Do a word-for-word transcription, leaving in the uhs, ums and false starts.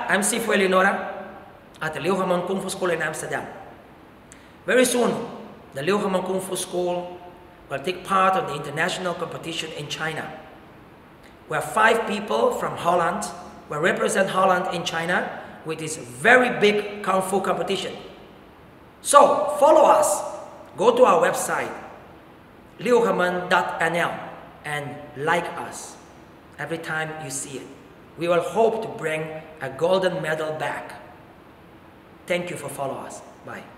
I'm Sifu Eleonora at the Liuhemen Kung Fu School in Amsterdam. Very soon, the Liuhemen Kung Fu School will take part of the international competition in China. We have five people from Holland who represent Holland in China with this very big Kung Fu competition. So, follow us. Go to our website, liuhemen dot N L, and like us every time you see it. We will hope to bring a golden medal back. Thank you for following us. Bye.